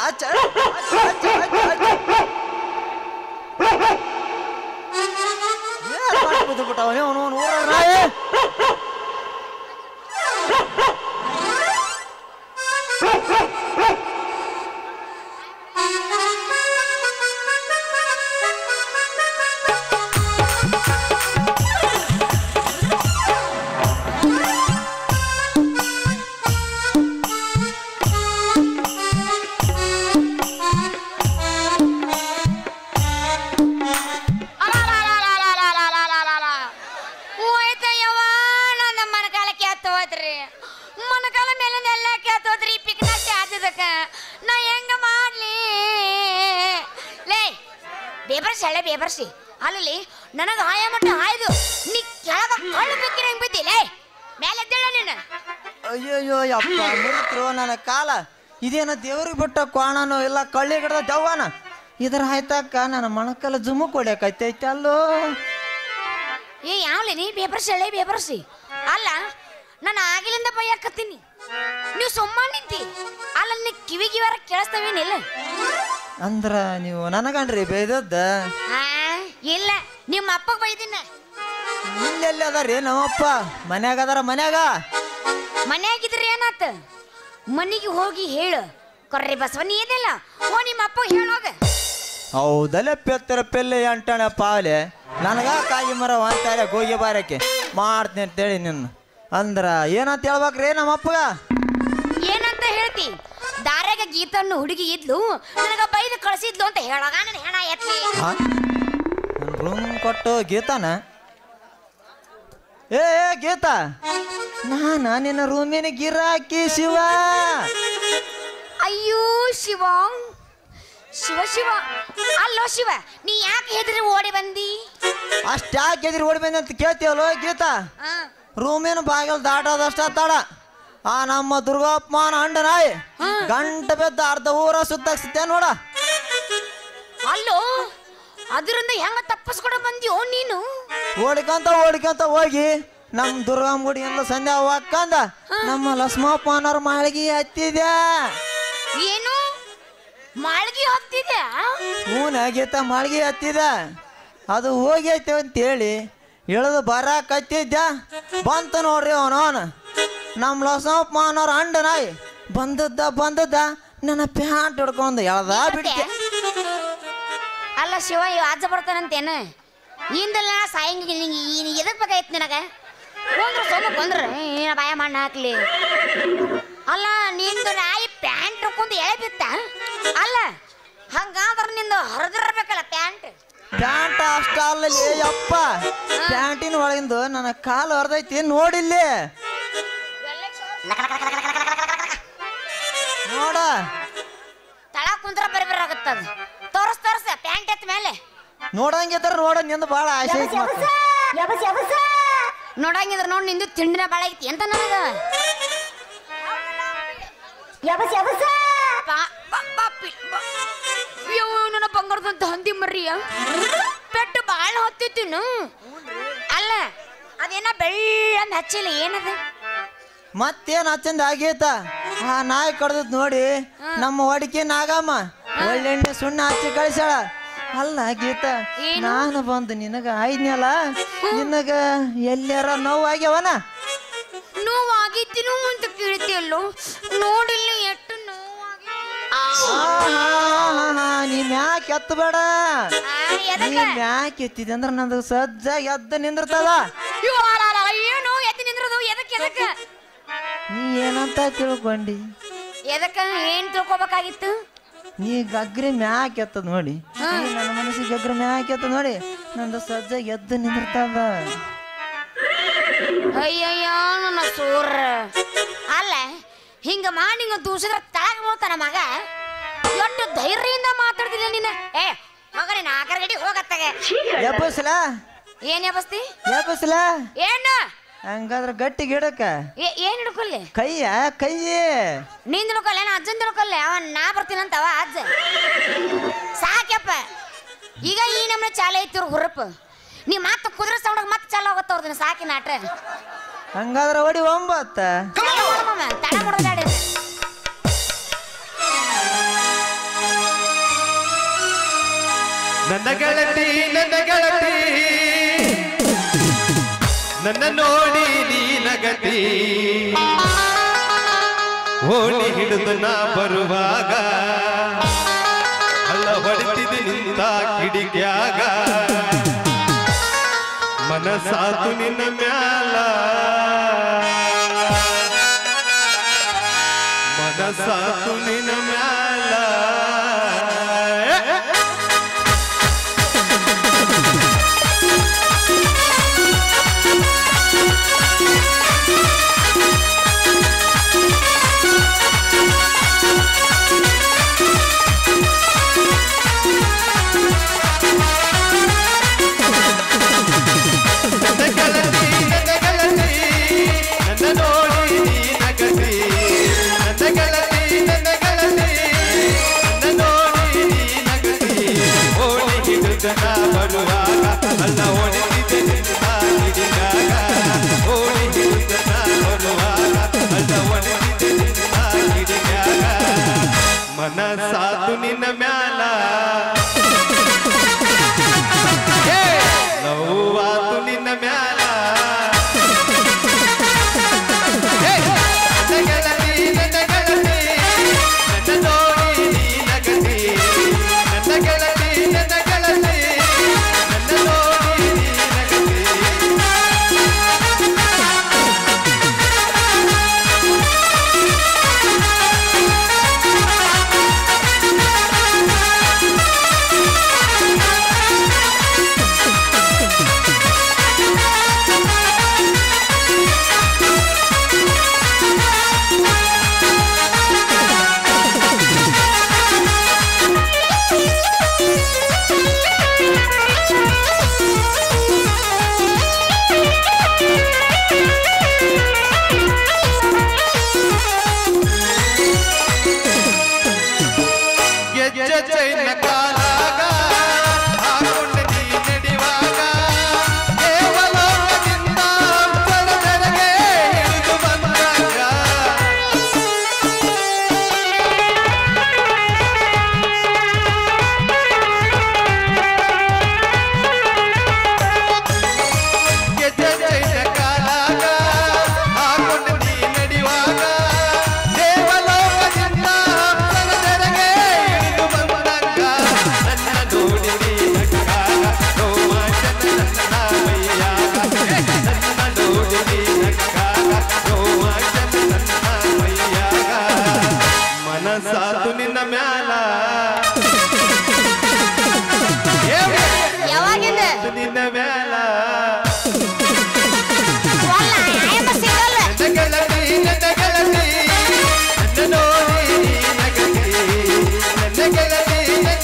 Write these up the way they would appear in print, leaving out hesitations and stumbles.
ಬೇಬರ್ಸಿ ಅಲ್ಲಿ ನನಗೆ ಹಾಯ ಮಟ್ಟ ಹಾಯ್ದು ನೀ ಕೆಳಗ ಕಳ್ಳು ಬೇಕಿನ ಹೆಂಗ್ ಬಿದ್ದಿಲ್ಲ ಮೇಲೆ ಎದ್ದೇಳ ನೀನು. ಅಯ್ಯಯ್ಯೋ ಅಪ್ಪ ಮುರಿತ್ರು ನನ್ನ ಕಾಲ. ಇದೇನ ದೇವ್ರಿಗೆ ಬಿಟ್ಟ ಕೋಣನೋ ಇಲ್ಲ ಕಳ್ಳಿ ಗಿಡದ ದವ್ವನ ಇದ್ರ ಆಯ್ತಕ್ಕ ನನ್ನ ಮಣಕಲ್ಲ ಜುಮ್ಮು ಕೊಡ್ಯಾಕೈತೈತೆ ಅಲ್ಲೋ. ಏ ಯಾವ್ಲಿ ನೀ ಬೇಬರ್ಸಿ ಅಲ್ಲ ನಾನು ಆಗಿಲಿಂದ ಬೈಯಾಕತ್ತೀನಿ ನೀವು ಸುಮ್ಮನೆ ನಿಂತಿ ಅಲ್ಲ ನೀ ಕಿವಿಗಿವಾರ ಕೇಳಿಸ್ತವೇನಿಲ್ಲ ಅಂದ್ರ ನೀವು ನನಗಣ್ರಿ ಬೈದದ್ದ? ಇಲ್ಲ ನಿಮ್ಮ ಅಪ್ಪಗೆ ಬೈದಿನ. ಇಲ್ಲೆಲ್ಲಿ ಅದಾರಿ ನಮ್ಮಪ್ಪ? ಮನ್ಯಾಗ ಅದಾರ. ಮನ್ಯಾಗಿದ್ರಿ ಏನಾತ? ಮನಿಗೆ ಹೋಗಿ ಹೇಳು ಕೊರ್ರಿ ಬಸವನಿ ಏನಿಲ್ಲ ಓ ನಿಮ್ಮ ಅಪ್ಪ ಹೇಳೋಗ. ಹೌದಲ್ಲೇ ಪೆತ್ತರ ಪೆಲ್ಲೆ ಅಂಟಣ ಪಾಲೆ ನನಗ ಕಾಯಿ ಮರ ಅಂತಾರೆ ಗೋಗಿ ಬಾರಕ್ಕೆ ಮಾಡ್ತೀನಿ ಅಂತೇಳಿ ನಿನ್ನ ಅಂದ್ರ ಏನಂತ ಹೇಳ್ಬೇಕ್ರಿ ನಮ್ಮಪ್ಪಗ? ಏನಂತ ಹೇಳ್ತಿ? ದಾರ್ಯಾಗ ಗೀತನ್ನು ಹುಡುಗಿ ಇದ್ಲು ನನಗ ಬೈದು ಕಳಿಸಿದ್ಲು ಅಂತ ಹೇಳಾಗ ನನ್ನ ಹೆಣ ಎತ್ತಿ ರೂಮ್ ಕೊಟ್ಟು ಗೀತಾನ ಏ ಗೀತಾ ನಿನ್ನ ರೂಮಿನ ಗಿರಾಕಿ ಶಿವ. ಅಯ್ಯೋ ಶಿವ ಅಲ್ಲೋ ಶಿವ ನೀ ಯಾಕೆ ಹೆದರಿ ಓಡಿ ಬಂದಿ? ಅಷ್ಟ್ಯಾಕೆ ಹೆದರಿ ಓಡಿ ಬಂದಿ ಅಂತ ಕೇಳ್ತೀವಲ್ಲೋ ಗೀತಾ? ರೂಮಿನ ಬಾಗಿಲು ದಾಟೋದಷ್ಟ ತಡ ಆ ನಮ್ಮ ದುರ್ಗಾಪಮಾನ ಅಂಡನಾಯಿ ಗಂಟೆ ಬೆದ್ದ ಅರ್ಧ ಊರ ಸುತ್ತಾಕ್ಸಿದ್ದೆ ನೋಡ. ಅಲ್ಲೋ ಅದರಿಂದ ಹೆಂಗ ತಪ್ಪಿಸ್ಕೊಡ ಬಂದ್ಯೋ ನೀನು? ಓಡಿಕಂತ ಹೋಗಿ ನಮ್ ದುರ್ಗಮ್ಮ ಗುಡಿ ಎಲ್ಲ ಸಂಧ್ಯಾ ಹಾಕಂದ ನಮ್ಮ ಲಕ್ಷ್ಮಪ್ಪನವ್ರ ಮಾಳಿಗೆ ಹತ್ತಿದ್ಯಾ. ಏನು ಮಾಳಿಗೆ ಹತ್ತಿದ್ಯಾ? ಗೀತ ಮಾಳಿಗೆ ಹತ್ತಿದ ಅದು ಹೋಗೈತೆ ಅಂತೇಳಿ ಇಳಿದು ಬರಾಕತ್ತಿದ್ದ ಬಂತ ನೋಡ್ರಿ ಅವನವನು ನಮ್ಮ ಲಕ್ಷ್ಮಪ್ಪನವ್ರ ಅಂಡನಾಯಿ ಬಂದದ್ದ ನನ್ನ ಪ್ಯಾಂಟ್ ಹಿಡ್ಕೊಂಡು ಎಳ್ದ ಬಿಡ್ತೆ. ಅಲ್ಲ ಶಿವ ಇವ ಅಜ್ಜ ಬರ್ತಾನಂತೇನು ಇಂದಲ್ಲ ಸಾಯಂಗಿ ಎದಕ್ ಬೇಕಾಯ್ತು ನಿನಗ? ಕೊಂದ್ರ ಏನ ಬಾಯ ಮಣ್ಣ ಹಾಕ್ಲಿ. ಅಲ್ಲ ನಿಂದು ನಾಯಿ ಪ್ಯಾಂಟ್ ಹಿಡ್ಕೊಂಡು ಎಳೆ ಬಿತ್ತ ಅಲ್ಲ ಹಂಗಾದ್ರ ನಿಂದು ಹರಿದಿರ್ಬೇಕಲ್ಲ ಪ್ಯಾಂಟ್ ಅಷ್ಟ ಅಲ್ಲಲ್ಲಿ ಅಪ್ಪ ಪ್ಯಾಂಟಿನ ಒಳಗಿಂದು ನನ್ನ ಕಾಲು ಹರಿದೈತಿ ನೋಡಿಲ್ಲಿ ನೋಡ. ತಳ ಕುಂದ್ರ ಬರಬರಾಗತ್ತದ ತೋರ್ಸ ಪ್ಯಾಂಟ್ ಎತ್ತ ಮೇಲೆ ನೋಡಂಗಿದ್ರ ನೋಡ ನಿಂದು ಬಾಳ ಆಸೆ ಐತಿ. ನೋಡಂಗಿದ್ರ ನೋಡ್ ನಿಂದು ತಿಂಡಿನ ಬಾಳ ಐತಿ ಎಂತ ನನಗ ನನ್ನ ಬಂಗಾರದಂತ ಹಂದಿ ಮರ್ರಿಯ ಪೆಟ್ಟು ಬಾಳ ಹೊತ್ತಿತ್ತು. ಅಲ್ಲ ಅದೇನ ಬೆಳ್ಳಂದ ಹಚ್ಚಿಲ್ಲ ಏನದ? ಮತ್ತೇನ್ ಹಚ್ಚಂದ ಆಗೈತ ಆ ನಾಯಿ ಕಡ್ದದ್ ನೋಡಿ ನಮ್ಮ ಹೊಡಿಕೆ ನಾಗಮ್ಮ ಒಳ್ಳೆಣ್ಣೆ ಸುಣ್ಣ ಹಚ್ಚಿ ಕಳಿಸ್ಯಾಳ. ಅಲ್ಲ ಗೀತ ನಾನು ಬಂದು ನಿನಗ ಆಯ್ನಲ್ಲ ನಿನಗ ಎಲ್ಲಾರ ನೋವಾಗ್ಯವನ? ನೋವಾಗಿದ್ದೀನು ಅಂತ ಕೇಳ್ತಿಯಲ್ಲೋ ನೋಡಿಲ್ಲ ಎಷ್ಟು ನೋವಾಗಿ. ನೀ ಮ್ಯಾಕ್ ಎತ್ತಬೇಡ. ನೀ ಮ್ಯಾಕ್ ಎತ್ತಿದೆ ಅಂದ್ರ ನಂದು ಸಜ್ಜಾಗಿ ಎದ್ದ ನಿಂದಿರ್ತದ. ಏನು ಎತ್ತಿ ನಿಂದ್ರದು ಎದಕ್ಕೆ? ನೀ ಏನಂತ ತಿಳ್ಕೊಂಡಿ? ಎದಕ್ಕ ಏನ್ ತಿಳ್ಕೊಬೇಕಾಗಿತ್ತು? ನೀ ಗಗ್ರಿ ಮ್ಯಾಕ್ ಎತ್ತದ ನೋಡಿ ನನ್ನ ಮನಸ್ಸಿಗೆ ಗಗ್ರಿ ಮ್ಯಾಕ್ ಎತ್ತದ ನೋಡಿ ನಂದು ಸಜ್ಜಾಗಿ ಎದ್ದ ನಿಂದಿರ್ತದ. ಅಯ್ಯಯ್ಯ ನನ್ನ ಸೂರ ಅಲ್ಲ ಹಿಂಗ ಮಾಡಿ ದೂಸಿದ್ರ ತಳಗ ಹೋಗ್ತಾನ ಮಗ. ಎಷ್ಟು ಧೈರ್ಯದಿಂದ ಮಾತಾಡ್ತಿಲ್ಲ ನೀನ? ಏ ಮಗನೇ ನಾಲ್ಕರ ಗಡಿ ಹೋಗತ್ತಾಗ ಎಬ್ಬಸ್ಲ ಏನ್ ಎಬ್ಬಸ್ತಿ? ಎಬ್ಬಸ್ಲ ಏನು ಹಂಗಾದ್ರ ಗಟ್ಟಿ ಗಿಡಕ್ಕ ಏನ್ ಹಿಡ್ಕೊಲ್ಲಿ? ಕೈಯ ನೀನ್ ಹಿಡ್ಕೊಲ್ಲ ಅಜ್ಜನ್ ಹಿಡ್ಕೊಲ್ಲ ಅವನ್ ನಾ ಬರ್ತೀನಂತ ಅವ ಅಜ್ಜ ಸಾಕ್ಯಪ್ಪ. ಈಗ ಈ ನಮ್ನ ಚಾಲ ಐತಿವ್ರ ಹುರಪ್ ನೀ ಮತ್ತ ಕುದುರೆ ಸೌಂಡ್ ಮತ್ತ ಚಾಲ ಹೋಗತ್ತವ್ರದಿನ ಸಾಕಿ ನಾಟ. ಹಂಗಾದ್ರ ಹೊಡಿ 9 ತಡ ಮಾಡೋದಾಡ ನನ್ನ ಗೆಳತಿ ನನ್ನ ನೋಡಿ ನೀನಗತಿ ಓಣಿ ಹಿಡಿದು ನಾ ಬರುವಾಗ ಅಲ್ಲ ಹೊಡಿತಿದೆ ನಿಂತ ಕಿಡಿಕ್ಯಾಗ ಮನಸಾತು ನಿನ್ನ ಮ್ಯಾಲ ಮನಸಾತು ನಿನ್ನ ಮ್ಯಾಲ ಅಲ್ಲ ಹೊಡಿತಿದೆ ನಿನ್ನ ಹಿಡಿದಾಗ ಓಡಿ ಹಿಡಿದ ಬರುವಾಗ ಅಲ್ಲ ಹೊಡಿತಿದೆ ನಿನ್ನ ಹಿಡಿದಾಗ ಮನಸಾತು ನಿನ್ನ ಮ್ಯಾಲ ನೋವಾತು ನಿನ್ನ ಮ್ಯಾಲ ನನ್ನ ನೋಡಿ ನೀನಗತಿ ನನ್ನ ಗೆಳತಿ ನನ್ನ ಗೆಳತಿ ಮನಸಾತು ನಿನ್ನ ಮ್ಯಾಲ ಯಾವಾಗಿಂದ ನಿನ್ನ ಮ್ಯಾಲ ನನ್ನ ಗೆಳತಿ ನನ್ನ ನೋಡಿ ನೀನಗತಿ ನನ್ನ ಗೆಳತಿ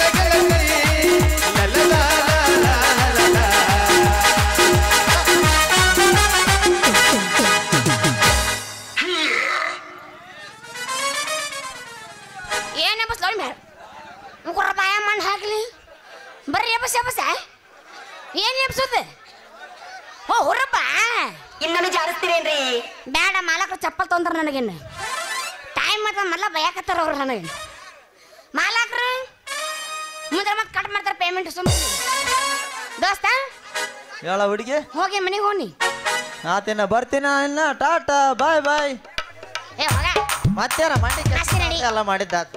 ಬಾಯ ಮಣ್ಣು ಹಾಕ್ಲಿ ಬರ್ರಿ ಎಬ್ಬಸ ಏನ್ ಎಬ್ಸೋದು ಓ ಹುರಪ್ಪ ಇನ್ನೊಂದು ಜಾರಿಸ್ತೀರೇನ್ರಿ ಬೇಡ ಮಾಲಕರು ಚಪ್ಪಲ್ ತೊಂದ್ರ ನನಗಿನ್ನು ಟೈಮ್ ಮಾತ್ರ ಮಲ್ಲ ಬಯಕತ್ತಾರ ಅವ್ರು ನನಗೆ ಮಾಲಕರು ಮುಂದೆ ಮತ್ತೆ ಕಟ್ ಮಾಡ್ತಾರೆ ಪೇಮೆಂಟ್ ಸುಮ್ಮನೆ ದೋಸ್ತ ಹೇಳ ಹುಡುಗಿ ಹೋಗಿ ಮನೆಗೆ ಹೋಗಿ ಆತೇನ ಬರ್ತೀನ ಇನ್ನ ಟಾಟಾ ಬಾಯ್ ಬಾಯ್ ಏ ಹೋಗ ಮತ್ತೇನ ಮಂಡಿ ಅಷ್ಟೇ ನಡಿ. ಎಲ್ಲ ಮಾಡಿದ್ದಾತು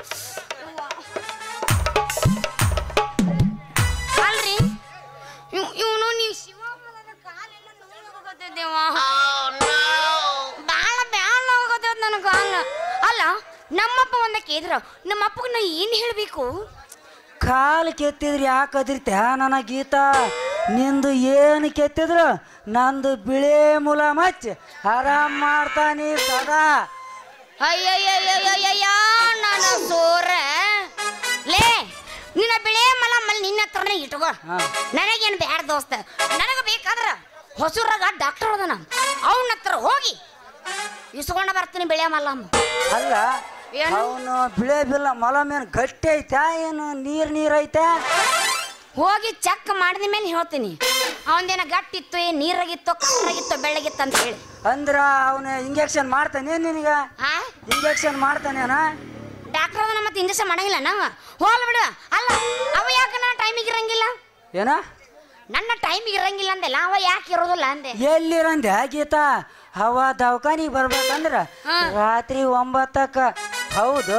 ಅಲ್ರಿ ಇವನು ನೀವು ಶಿವಮೊಗ್ಗದ ಕಾಲೆಲ್ಲ ನೋವಾಗತ್ತಿದ್ದೇವ ಬಾಳ ಬ್ಯಾಳ ಹೋಗತ್ತ ನನ್ನ ಕಾಲ ಅಲ್ಲ ನಮ್ಮಪ್ಪ ಒಂದ ಕೇಳಿದ್ರ ನಮ್ಮಪ್ಪಗ ನಾ ಏನ್ ಹೇಳ್ಬೇಕು ಕಾಲು ಕೆತ್ತಿದ್ರೆ ಯಾಕೆ ಅದಿರ್ತ ನನ್ನ ಗೀತ ನಿಂದು ಏನು ಕೆತ್ತಿದ್ರು ನಂದು ಬಿಳೆ ಮುಲ ಮಚ್ಚಿ ಆರಾಮ್ ಮಾಡ್ತಾನಿ ಸದಾ ಅಯ್ಯಯ್ಯಯ್ಯಯ್ಯಯ್ಯ ನನ್ನ ಸೋರ ಲೇ ನಿನ್ನ ಬಿಳೆ ಮಲ ಮಲ್ ನಿನ್ನ ಹತ್ರನೇ ಇಟ್ಕೋ ನನಗೇನು ಬ್ಯಾಡ ದೋಸ್ತ ನನಗೆ ಬೇಕಾದ್ರ ಹೊಸೂರಾಗ ಡಾಕ್ಟರ್ ಅದನ ಅವನ ಹತ್ರ ಹೋಗಿ ಇಸ್ಕೊಂಡ ಬರ್ತೀನಿ ಬಿಳೆ ಮಲ್ಲಮ್ಮ ಅಲ್ಲ ಏನು? ಅವನು ಬಿಳೆ ಬಿಲ್ಲ ಮೊಲ ಮೇನ್ ಗಟ್ಟಿ ಐತಾ ಏನು ನೀರ್ ಐತೆ ಹೋಗಿ ಚೆಕ್ ಮಾಡಿದ ಮೇಲೆ ಹೇಳ್ತೀನಿ ಅವನದೇನ ಗಟ್ಟಿತ್ತು ಏನ್ ನೀರಾಗಿತ್ತು ಕಣ್ಣಾಗಿತ್ತು ಬೆಳ್ಳಗಿತ್ತು ಅಂತ ಹೇಳಿ ಅಂದ್ರ ಅವನು ಇಂಜೆಕ್ಷನ್ ಮಾಡ್ತಾನೆ ನಿನಗ ಆ ಇಂಜೆಕ್ಷನ್ ಮಾಡ್ತಾನೇನ ಡಾಕ್ಟರ್ ಅದನ್ನ ಮತ್ತೆ ಇಂಜೆಕ್ಷನ್ ಮಾಡಂಗಿಲ್ಲ ನಾವು ಹೋಲ್ ಬಿಡು ಅಲ್ಲ ಅವ ಯಾಕೆ ನಾ ಟೈಮಿಗೆ ಇರಂಗಿಲ್ಲ ಏನ ನನ್ನ ಟೈಮಿಗೆ ಇರಂಗಿಲ್ಲ ಅಂದೆಲ್ಲ ಅವ ಯಾಕೆ ಇರೋದಿಲ್ಲ ಅಂದೆ ಎಲ್ಲಿರಂದೆ ಗೀತಾ ಅವ ದವಾಖಾನಿಗೆ ಬರ್ಬೇಕಂದ್ರ ರಾತ್ರಿ 9ಕ್ಕ ಹೌದು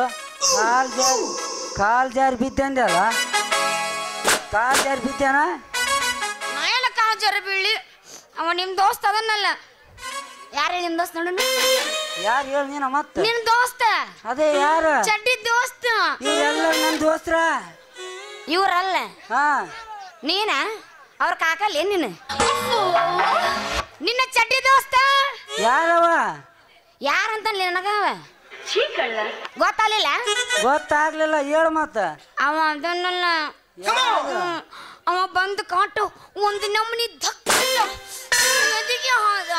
ಕಾಲ್ ಜಾರಿ ಬಿದ್ದಂದೆ ಅಲ್ಲ ಕಾಲ್ ಜಾರಿ ಬಿದ್ದೇನ ನಾ ಎಲ್ಲ ಕಾಲ್ ಜಾರಿ ಬೀಳಿ ಅವ ನಿಮ್ ದೋಸ್ತ ಅದನ್ನಲ್ಲ ಯಾರೇ ನಿಮ್ ದೋಸ್ತ ನೋಡು ಯಾರು ಹೇಳಿ ನೀನ ಮತ್ತೆ ನಿನ್ ದೋಸ್ತ ಅದೇ ಯಾರ ಚಡ್ಡಿ ದೋಸ್ತ ಇವರೆಲ್ಲ ನನ್ನ ದೋಸ್ತ್ರ ಇವ್ರಲ್ಲ ಹಾ ನೀನ ಅವ್ರ ಕಾಕಲ್ಲ ನೀನು ನಿನ್ನ ಚಡ್ಡಿ ದೋಸ್ತ ಯಾರವ ಯಾರಂತ ನನಗ ಗೊತ್ತಾಗ್ಲಿಲ್ಲ ಗೊತ್ತಾಗ್ಲಿಲ್ಲ ಹೇಳು ಮತ್ತ ಅವ ಅದನ್ನಲ್ಲ ಅವ ಬಂದು ಕಾಟು ಒಂದು ನಮ್ಮನಿ ಧಕ್ಕಿಲ್ಲ ಎದಿಗೆ ಹೋದ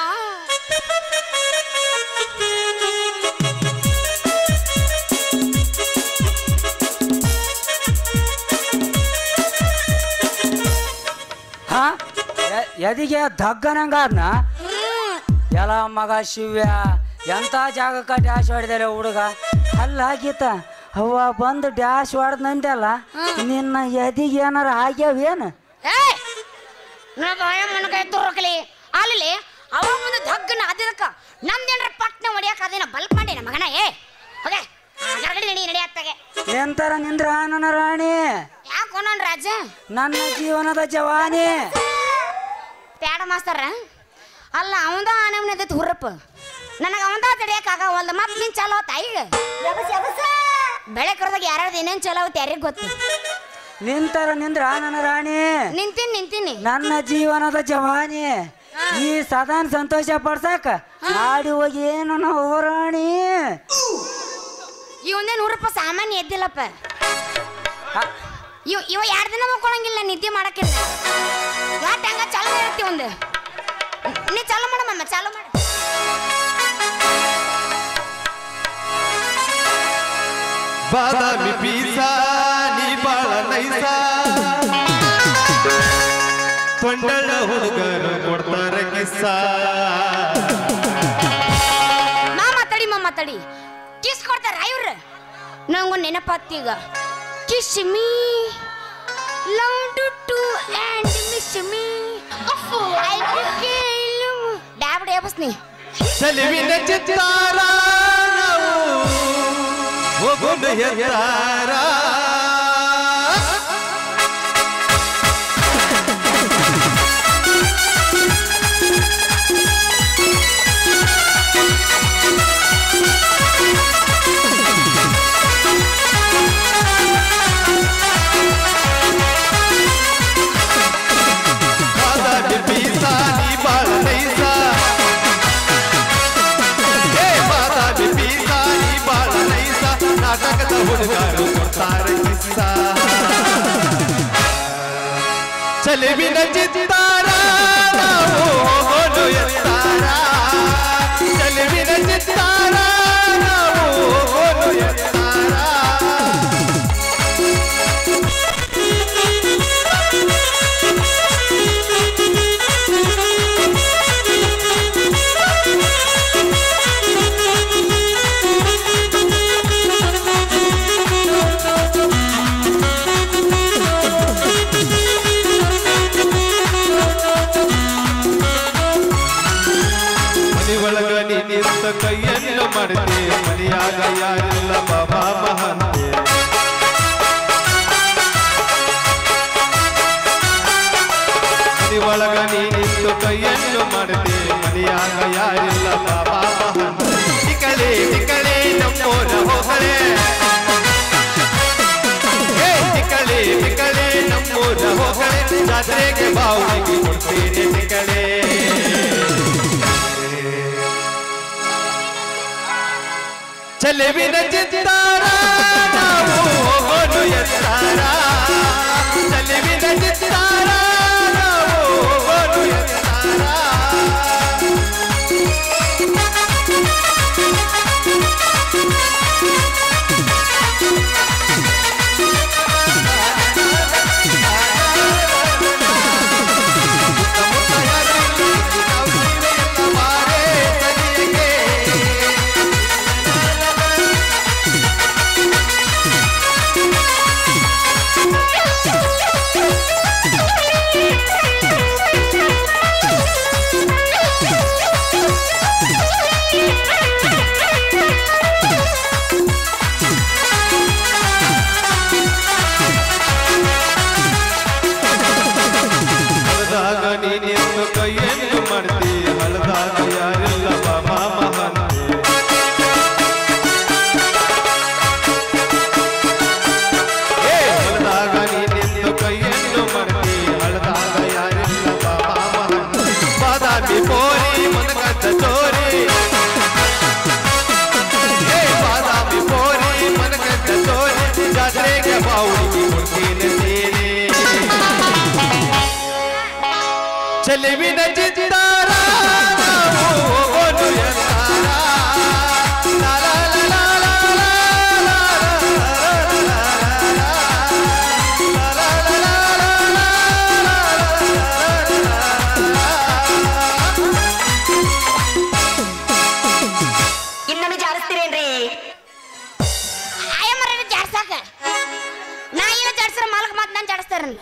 ಹಾ ಎದಿಗೆ ದಗ್ಗನಂಗಾದ್ನ ಎಲ್ಲ ಮಗ ಶಿವ್ಯ ಎಂತ ಜಾಗಕ್ಕ ಡ್ಯಾಶ್ ಹೊಡೆದಾರೆ ಹುಡುಗ ಅಲ್ಲ ಗೀತ ಅವ್ವ ಬಂದು ಡ್ಯಾಶ್ ಹೊಡೆದಂದಲ್ಲ ನಿನ್ನ ಎದಿಗೆ ಏನಾರ ಆಗ್ಯಾವೇನು ನಾ ಬಾಯ ಮನಕಾಯಿ ತುರ್ಕಲಿ ಅಲ್ಲಿ ಅವ ಒಂದು ಧಗ್ಗನ ಅದಕ್ಕ ನಮ್ದೇನ್ರ ಪಟ್ನ ಹೊಡಿಯಕ ಅದೇನ ಬಲ್ಪ್ ಮಾಡಿ ಮಗನ ಓಕೆ ನಡಿಯಾತ್ತಾಗೆ ಎಂತರ ನಿಂದ್ರ ನನ್ನ ರಾಣಿ ಯಾಕೋ ನನ್ ರಾಜ ನನ್ನ ಜೀವನದ ಜವಾನಿ ಪ್ಯಾಡ ಮಾಸ್ತರ ಅಲ್ಲ ಅವಂದ ಆನಮನೆ ಹುರಪ್ಪ ನನಗೆ ಅವಂದ ತಡಿಯಕ್ಕಾಗ ಒಂದು ಮತ್ತೆ ನೀನ್ ಚಲೋ ಆತ ಈಗ ಬೆಳೆ ಕರೆದಾಗ ಯಾರ್ಯಾರ್ದು ಏನೇನು ಚಲೋ ಆಗುತ್ತೆ ಯಾರಿಗೆ ಗೊತ್ತು ನಿಂತರ ನಿಂದ್ರ ನನ್ನ ರಾಣಿ ನಿಂತೀನಿ ನನ್ನ ಜೀವನದ ಜವಾನಿ ಈ ಸದಾನ್ ಸಂತೋಷ ಪಡ್ಸಕ ಆಡಿ ಹೋಗಿ ಏನು ನಾವು ರಾಣಿ ಇವಂದೇ 100 ರೂಪಾಯಿ ಸಾಮಾನ್ಯ ಎದ್ದಿಲ್ಲಪ್ಪ ಇವ 2 ದಿನ ಮಕ್ಕೊಳಂಗಿಲ್ಲ ನಿದ್ದೆ ಮಾಡಕ್ಕಿಲ್ಲ ಯಾಕೆ ಹಂಗ ಚಾಲು ಇರ್ತಿ ಒಂದು ನೀ ಚಾಲು ಮಾಡಮ್ಮ ಚಾಲು ಮಾಡ ಬಾದಾಮಿ ಪೀಸ ನೀ ಬಾಳ ನೈಸ ತೊಂಡಳ ಹುಡುಗರು ಕೊಡ್ತಾರ ಕಿಸ್ಸ ಮಾತಾಡಿ ಕಿಸ್ ಕೊಡ್ತಾರ ಇವ್ರ ನಂಗೊಂದು ನೆನಪಾತ್ತೀಗ kiss me love to and miss me I ಕೇಳು ಡ್ಯಾಬ್ ಬಸ್ನಿ ಚಲಿವಿನ ಚಿತ್ತಾರ ನಾವು ಹೋಗುಂಡು ಹೆತ್ತಾರ ಹುಡುಗರು ಕೊಡ್ತಾರೆ ಕಿಸ್ಸ ಚಲಿವಿನ ಚಿತ್ತಾರ ನಾವು ಹೋಗೋದು ಎತ್ತಾರ ಚಲಿವಿನ ಚಿತ್ತಾರ ನಾವು ಹೋಗೋದು ಎತ್ತಾರ ನಿಂತ ಕೈಯನ್ನು ಮಾಡಿದೆ ಮನೆಯಾಗ ಯಾರಿಲ್ಲ ಬಾಬಾ ಮಹಂತೆ ಮನೆ ಒಳಗ ನಿಂತು ಕೈಯನ್ನು ಮಾಡಿದೆ ಮನೆಯಾಗ ಯಾರಿಲ್ಲ ಬಾಬಾ ಮಹಂತೆ ನಿಕಳೆ ನಮ್ಮೋರ ಹೋಗಳೆ ನಿಕಳೆ ನಮ್ಮೋರ ಹೋಗಳೆ ಜಾತ್ರೆಗೆ ಬಾವಿಗೆ ಕೊಡ್ತೇನೆ ನಿಕಳೆ ಚಲಿವಿನ ಚಿತ್ತಾರ ನಾವು ಹೋಗೋದು ಎತ್ತಾರ ಚಲಿವಿನ ಚಿತ್ತಾರ ನಾವು ಹೋಗೋದು ಎತ್ತಾರ ಚೆಲುವಿನ ಚಿತ್ತಾರ ನಾವು ಹೋಗೋದು ಎತ್ತಾರ. ಲಾ ಲಾ ಲಾ ಲಾ ಲಾ ಲಾ ಲಾ ಲಾ ಲಾ ಲಾ. ಇನ್ನೊಮ್ಮೆ ಜಾರಿಸ್ತೀರೇನ್ರಿ? ಆಯಮ್ಮರ ಜಾಡ್ಸಾಕ ನಾ ಏನ ಜಾಡ್ಸ್ರ ಮಾಲಕ್ ಮಾತ್ ನಾನು ಜಾಡಿಸ್ತಾರಲ್ಲ.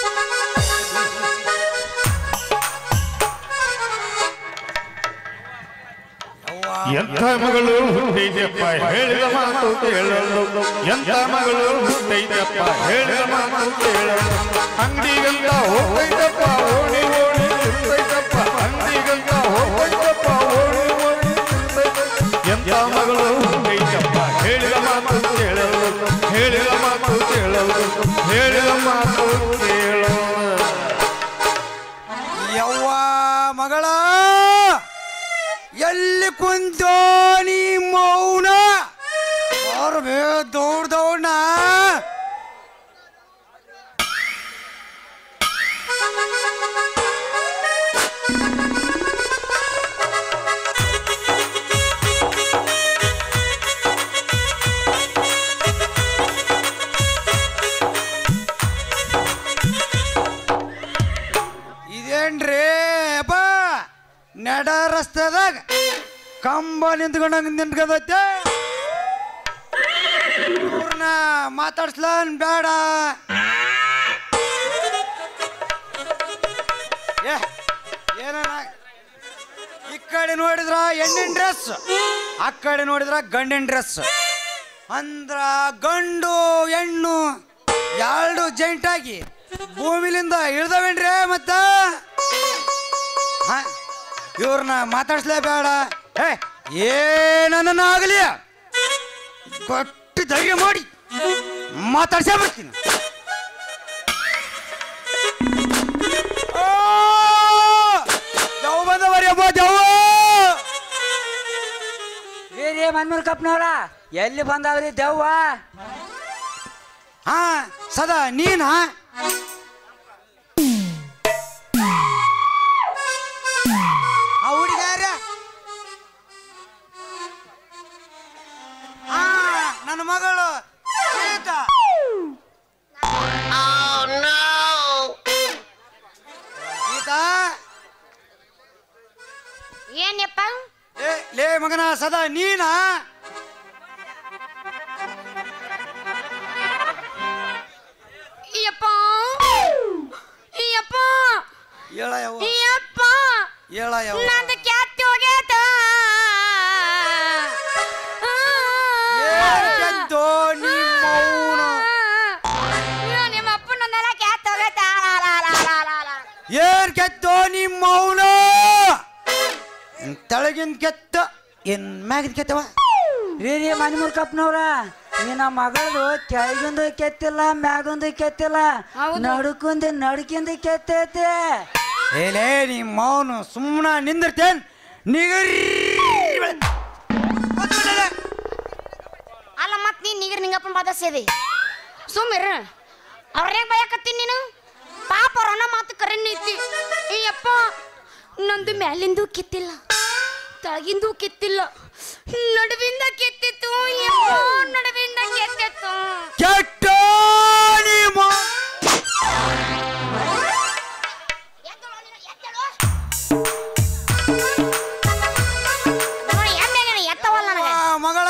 ಎಂಥ ಮಗಳು ಹುಟ್ಟೈತಪ್ಪ ಹೇಳಿದ ಮಾತು ಕೇಳಲು, ಎಂಥ ಮಗಳು ಹುಟ್ಟೈತಪ್ಪ ಹೇಳಿದ ಮಾತು ಕೇಳಲು. ಅಂಗಡಿಗಂತ ಹೋಗ್ತೈತಪ್ಪ ಓಣಿ ಓಣಿ ತಿರ್ತೈತಪ್ಪ, ಅಂಗಡಿಗಂತ ಹೋಗ್ತೈತಪ್ಪ ಓಣಿ ಓಣಿ ತಿರ್ತೈತಪ್ಪ. ಎಂಥ ಮಗಳು ಹುಟ್ಟೈತಪ್ಪ ಹೇಳಿದ ಮಾತು ಕೇಳಲು, ಹೇಳಿದ ಮಾತು ಕೇಳಲು, ಹೇಳಿದ ಮಾತು ಕೇಳಲು. ಯವ್ವ ಮಗಳ ಎಲ್ಲಿ ಕುಂತೋ ನೀ ಮೌನ ಬರ್ಬೇ ದೌಡ್ ದೌಡ್ನ. ಇದೇನ್ರಿ ಅಪ್ಪ ನಡ ರಸ್ತೆದಾಗ ಕಂಬ ನಿಂತ್ಕೊಂಡಂಗ ನಿಂತ್ಕೊಂಡೈತೆ. ಇವ್ರನ್ನ ಮಾತಾಡ್ಸ್ಲನ್ ಬೇಡ. ಏನ ಈ ಕಡೆ ನೋಡಿದ್ರ ಹೆಣ್ಣಿನ ಡ್ರೆಸ್, ಆ ಕಡೆ ನೋಡಿದ್ರ ಗಂಡಿನ ಡ್ರೆಸ್. ಅಂದ್ರ ಗಂಡು ಹೆಣ್ಣು ಎರಡು ಜೈಂಟಾಗಿ ಭೂಮಿಲಿಂದ ಇಳ್ದವೇನ್ರಿ ಮತ್ತ. ಇವ್ರನ್ನ ಮಾತಾಡ್ಸ್ಲೇಬೇಡ. ಏನನ್ನ ಆಗಲಿ ಗಟ್ಟಿ ಧೈರ್ಯ ಮಾಡಿ ಮಾತಾಡ್ಸೇ ಬರ್ತೀನಿ. ದವ್ ಬಂದವರಿ ಅಬ್ಬ ದವ್. ಏನೇ ಮನ್ಮೂರ್ ಕಪ್ನವ್ರ ಎಲ್ಲಿ ಬಂದವ್ರಿ ದೆವ್ವ? ಹಾ ಸದಾ ನೀನಾ? ಆ ಹುಡುಗಾರ ನನ್ನ ಮಗಳು ಗೀತಾ. ಗೀತಾ ಏನಪ್ಪ ಲೇ ಮಗನ ಸದಾ ನೀನಾ? ಯಪ್ಪ ಯಪ್ಪ ಹೇಳ ಯಾವ ಯಪ್ಪ ಹೇಳ ಯಾವ ನಂದು ಕ್ಯಾತ್ ಹೋಗ್ಯಾತ. ಗೆದ್ದೋ ನಿಮ್ಮವನು. ನಿಮ್ಮ ಅಪ್ಪನನ್ನೆಲ್ಲ ಕ್ಯಾತ್ ಹೋಗ್ಯಾತ. ಏನ್ ಕೆತ್ತೋ ನಿಮ್ಮವನು? ತೆಳಗಿನ ಕೆತ್ತ ಏನ್ ಮ್ಯಾಗಿನ ಕೆತ್ತವ? ರೀ ಮನ್ಮೂರ್ ಕಪ್ನವ್ರ ನಿನ್ನ ಮಗಳದು ಕೆಳಗಿಂದು ಕೆತ್ತಿಲ್ಲ ಮ್ಯಾಗೊಂದು ಕೆತ್ತಿಲ್ಲ, ನಡುಕಿಂದ ಕೆತ್ತೈತೆ. ಏಲೇ ನಿಮ್ಮವನು ಸುಮ್ಮನ ನಿಂದಿರ್ತೇನ್ ನಿಗರಿ. ಅಲ್ಲ ಮತ್ ನೀನ್ ನಿಗರ್ ನಿಂಗಪ್ಪನ ಬಾದಸೇದಿ ಸುಮ್ಮಿರ. ಅವ್ರ್ಯಾಗ ಭಯಕತ್ತೀನಿ ನೀನು? ಪಾಪ ಅವ್ರನ್ನ ಮಾತು ಕರೆನ್ ಐತಿ. ಅಯ್ಯಪ್ಪ ನಂದು ಮ್ಯಾಲಿಂದು ಕೆತ್ತಿಲ್ಲ, ತಳಗಿಂದು ಕೆತ್ತಿಲ್ಲ, ನಡುವಿಂದ ಕೆತ್ತಿತ್ತು. ನಡುವಿಂದ ಕೆತ್ತಿತ್ತು. ಕೆಟ್ಟ ನಿಮ್ಮ ಎತ್ತವಲ್ಲ ನನಗೆ ಮಗಳ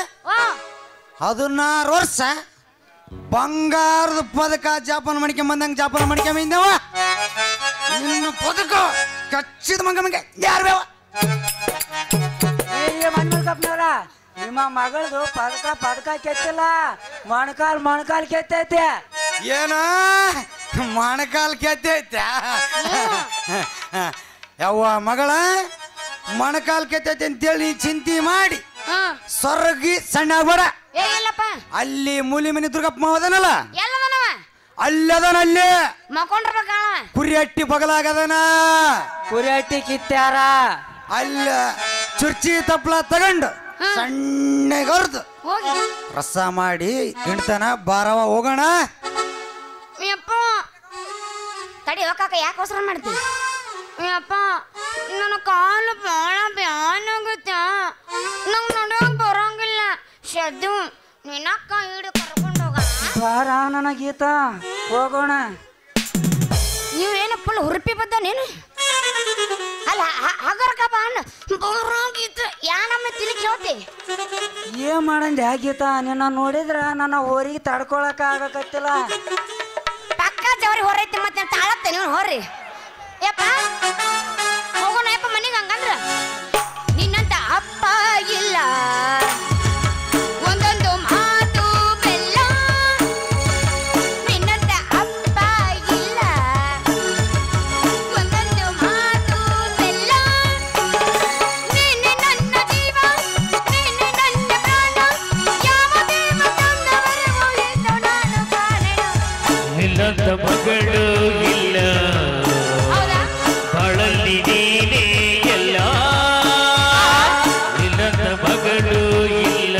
16 ವರ್ಷ ಬಂಗಾರದ ಪದಕ ಜಾಪಾನ್ ಮಡಿಕೆ ಬಂದಂಗ ಜಾಪಾನ್ ಮಡಿಕೆ ಬಂದವ. ನಿನ್ನ ಪದಕ ಕಚ್ಚಿದ ಮಂಗ ಯಾರು ಬೇವ? ಮನ್ಮೂರ್ ಕಪ್ನವ್ರ ನಿಮ್ಮ ಮಗಳದು ಪದಕ ಕೆತ್ತಿಲ್ಲ, ಮೊಣಕಾಲ್ ಕೆತ್ತೈತೆ. ಏನ ಮೊಣಕಾಲ್ ಕೆತ್ತೈತ? ಯವ್ವ ಮಗಳ ಮೊಣಕಾಲ್ ಕೆತ್ತೈತೆ ಅಂತೇಳಿ ಚಿಂತೆ ಮಾಡಿ ಸೊರಗಿ ಸಣ್ಣ ಬಡ. ಇಲ್ಲಪ್ಪ ಅಲ್ಲಿ ಮೂಲಿ ಮನಿ ದುರ್ಗಪ್ಪ ಮಾವದನಲ್ಲ, ಎಲ್ಲದನವ ಅಲ್ಲದನ ಅಲ್ಲಿ ಮಕ್ಕೊಂಡ್ರಬೇಕ. ಕುರಿ ಹಟ್ಟಿ ಬಗಲಾಗದನ. ಕುರಿ ಹಟ್ಟಿ ಕಿತ್ಯಾರ. ಅಲ್ಲ ಚುರ್ಚಿ ತಪ್ಪಲ ತಗೊಂಡು ಸಣ್ಣಗರ್ದು ಹೋಗಿ ರಸ ಮಾಡಿ ಹಿಂಡ್ತಾನ. ಬಾರವ ಹೋಗೋಣ. ಯಪ್ಪ ತಡಿ ಹೋಗಾಕ ಯಾಕೆ ಅವಸರ ಮಾಡ್ತಿ? ಯಪ್ಪ ನನ್ನ ಕಾಲು ಭಾಳ ಬ್ಯಾನಾಗುತ್ತೆ, ನಂಗೆ ನಡೆಯೋಕೆ ಬರೋಂಗಿಲ್ಲ. ಶದ್ದು ನಿನ್ನಕ್ಕ ಹಿಡು ಕರ್ಕೊಂಡು ಹೋಗ. ಬಾರ ನನ್ನ ಗೀತಾ ಹೋಗೋಣ. ನೀವೇನು ಫುಲ್ ಹುರುಪಿ ಬದ್ದ ನೀನು ಅಲ್ಲ ಹಗರ್ಕಪ್ಪ ಅಣ್ಣ ಬರೋಂಗಿತ್ತು ಯಾನಮ್ಮ ತಿರುಗಿ ಹೇಳ್ತಿ. ಏನ್ ಮಾಡಂದೆ ಗೀತಾ, ನಿನ್ನ ನೋಡಿದ್ರ ನನ್ನ ಊರಿಗೆ ತಡ್ಕೊಳಕ ಆಗಕತ್ತಿಲ್ಲ. ಪಕ್ಕ ಜವರಿ ಹೊರೈತಿ ಮತ್ತೆ ತಾಳತ್ತೆ ನೀವು ಹೊರ್ರಿ. ಯಪ್ಪ ಹೋಗೋಣ ಯಪ್ಪ ಮನೆಗೆ. ಹಂಗಂದ್ರ ನಿನ್ನಂತ ಅಪ್ಪ ಇಲ್ಲ, ಒಂದೊಂದು ಮಾತು ಬೆಲ್ಲ. ನಿನ್ನಂತ ಅಪ್ಪ ಇಲ್ಲ, ಒಂದೊಂದು ಮಾತು ಬೆಲ್ಲ. ನೀನೆ ನನ್ನ ಜೀವ, ನೀನೆ ನನ್ನ ಪ್ರಾಣ, ಯಾವ ದೇವ ತಂದವರೆಗೂ ಎಂದು ನಾನು ಕಾಣೆನು. ನಿನ್ನಂತ ಮಗಳು ಇಲ್ಲ, ಬಾಳಲ್ಲಿ ನೀನೇ ಎಲ್ಲ. ನಿನ್ನಂತ ಮಗಳು ಇಲ್ಲ,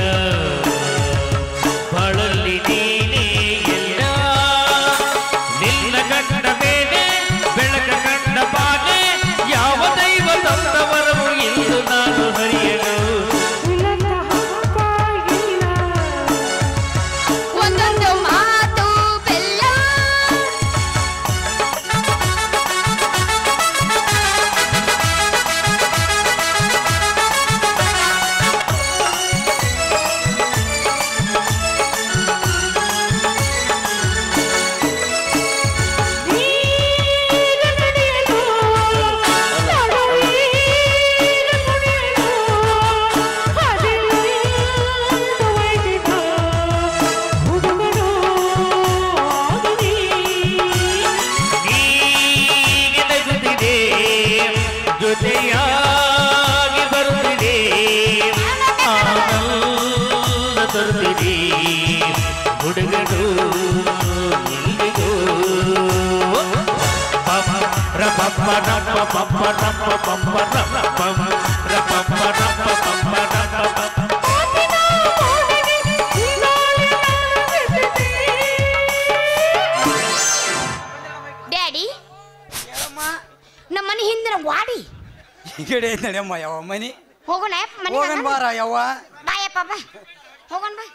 ಬಾಳಲ್ಲಿ ನೀನೇ ಎಲ್ಲ. ನಿನ್ನ ಕಂಡ ಮೇಲೆ ಬೆಳಕ ಕಂಡ ಬಾನೆ, ಯಾವ ದೈವ ತಂದವರವು ಎಂದು ನಾನು ಹರಿಯಲು. ಒಂದೊಂದು ಮಾತು ಬೆಲ್ಲ. ಜೊತೆಯಾಗಿ ಬರುತ್ತಿದೆ, ಆನಂದ ತರುತ್ತಿದೆ ಹುಡುಗರು ನಿಲ್ಲಿಗೂ. ಪಮ ರಪಪ್ಪ ರಪ್ಪ ಪಪ್ಪ ರಪ್ಪ ಪಪ್ಪ ರಪ್ಪ ಪಮ ರಪಪ್ಪ ರಪ್ಪ ಪಪ್ಪ ರಪ್ಪ. ಡ್ಯಾಡಿ ನಮ್ಮ ಮನೆ ಹಿಂದಿನ ವಾಡಿ ಈ ಕಡೆ ನಡಿಯಮ್ಮ ಯಾವ ಮನಿ ಹೋಗೋಣ ಯಪ್ಪ ಮನೆಗೆ. ಹೋಗನ್ ಬಾರ ಯವ್ವ. ಬಾಯಪ್ಪ ಬಾ ಹೋಗೋಣ ಬಾ.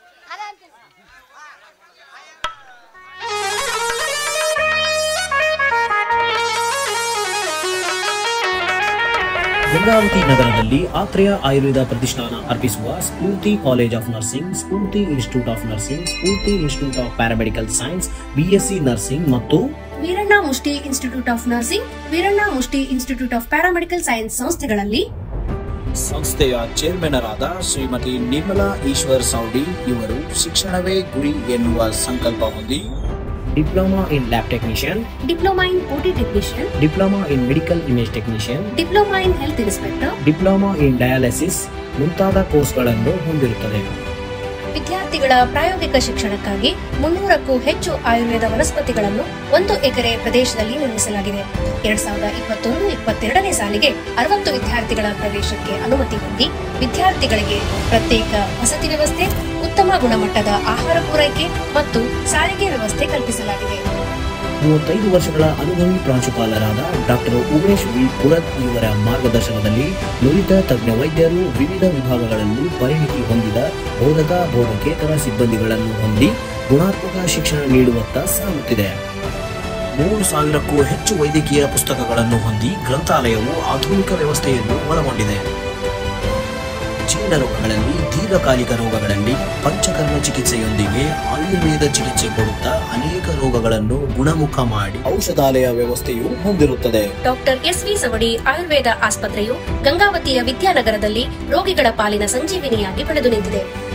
ಗಂಗಾವತಿ ನಗರದಲ್ಲಿ ಆತ್ರೇಯ ಆಯುರ್ವೇದ ಪ್ರತಿಷ್ಠಾನ ಅರ್ಪಿಸುವ Spoorthi college of nursing, Spoorthi institute of nursing, Spoorthi institute of paramedical science, BSc nursing ಮತ್ತು ವೀರಣ್ಣ ಮುಷ್ಟಿ ಇನ್ಸ್ಟಿಟ್ಯೂಟ್ ಆಫ್ ನರ್ಸಿಂಗ್, ವೀರಣ್ಣ ಮುಷ್ಟಿ ಇನ್ಸ್ಟಿಟ್ಯೂಟ್ ಆಫ್ ಪ್ಯಾರಾಮೆಡಿಕಲ್ ಸೈನ್ಸ್ ಸಂಸ್ಥೆಗಳಲ್ಲಿ ಸಂಸ್ಥೆಯ ಚೇರ್ಮನರಾದ ಶ್ರೀಮತಿ ನಿರ್ಮಲಾ ಈಶ್ವರ್ ಸೌಡಿ ಇವರು ಶಿಕ್ಷಣವೇ ಗುರಿ ಎನ್ನುವ ಸಂಕಲ್ಪ ಹೊಂದಿ diploma in lab technician, diploma in OT technician, diploma in medical image technician, diploma in health inspector, diploma in dialysis ಮುಂತಾದ ಕೋರ್ಸ್ಗಳನ್ನು ಹೊಂದಿರುತ್ತದೆ. ವಿದ್ಯಾರ್ಥಿಗಳ ಪ್ರಾಯೋಗಿಕ ಶಿಕ್ಷಣಕ್ಕಾಗಿ 300ಕ್ಕೂ ಹೆಚ್ಚು ಆಯುರ್ವೇದ ವನಸ್ಪತಿಗಳನ್ನು 1 ಎಕರೆ ಪ್ರದೇಶದಲ್ಲಿ ನಿರ್ಮಿಸಲಾಗಿದೆ. 2021-22ನೇ ಸಾಲಿಗೆ 60 ವಿದ್ಯಾರ್ಥಿಗಳ ಪ್ರವೇಶಕ್ಕೆ ಅನುಮತಿ ಹೊಂದಿ ವಿದ್ಯಾರ್ಥಿಗಳಿಗೆ ಪ್ರತ್ಯೇಕ ವಸತಿ ವ್ಯವಸ್ಥೆ, ಉತ್ತಮ ಗುಣಮಟ್ಟದ ಆಹಾರ ಪೂರೈಕೆ ಮತ್ತು ಸಾರಿಗೆ ವ್ಯವಸ್ಥೆ ಕಲ್ಪಿಸಲಾಗಿದೆ. 35 ವರ್ಷಗಳ ಅನುಭವಿ ಪ್ರಾಂಶುಪಾಲರಾದ ಡಾಕ್ಟರ್ ಉಮೇಶ್ ವಿ ಪುರತ್ ಇವರ ಮಾರ್ಗದರ್ಶನದಲ್ಲಿ ನುರಿತ ತಜ್ಞ ವೈದ್ಯರು ವಿವಿಧ ವಿಭಾಗಗಳಲ್ಲಿ ಪರಿಣಿತಿ ಹೊಂದಿದ ಬೋಧಕ ಬೋಧಕೇತರ ಸಿಬ್ಬಂದಿಗಳನ್ನು ಹೊಂದಿ ಗುಣಾತ್ಮಕ ಶಿಕ್ಷಣ ನೀಡುವತ್ತ ಸಾಗುತ್ತಿದೆ. 3000ಕ್ಕೂ ಹೆಚ್ಚು ವೈದ್ಯಕೀಯ ಪುಸ್ತಕಗಳನ್ನು ಹೊಂದಿ ಗ್ರಂಥಾಲಯವು ಆಧುನಿಕ ವ್ಯವಸ್ಥೆಯನ್ನು ಒಳಗೊಂಡಿದೆ. ಜೀರ್ಣ ರೋಗಗಳಲ್ಲಿ, ದೀರ್ಘಕಾಲಿಕ ರೋಗಗಳಲ್ಲಿ ಪಂಚಕರ್ಮ ಚಿಕಿತ್ಸೆಯೊಂದಿಗೆ ಆಯುರ್ವೇದ ಚಿಕಿತ್ಸೆ ಕೊಡುತ್ತಾ ಅನೇಕ ರೋಗಗಳನ್ನು ಗುಣಮುಖ ಮಾಡಿ ಔಷಧಾಲಯ ವ್ಯವಸ್ಥೆಯು ಹೊಂದಿರುತ್ತದೆ. Doctor S V. ಸವಡಿ ಆಯುರ್ವೇದ ಆಸ್ಪತ್ರೆಯು ಗಂಗಾವತಿಯ ವಿದ್ಯಾನಗರದಲ್ಲಿ ರೋಗಿಗಳ ಪಾಲಿನ ಸಂಜೀವಿನಿಯಾಗಿ ಬೆಳೆದು ನಿಂತಿದೆ.